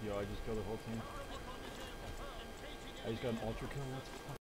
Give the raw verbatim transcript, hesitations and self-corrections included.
Yo, I just killed the whole team. I just got an ultra kill. Let's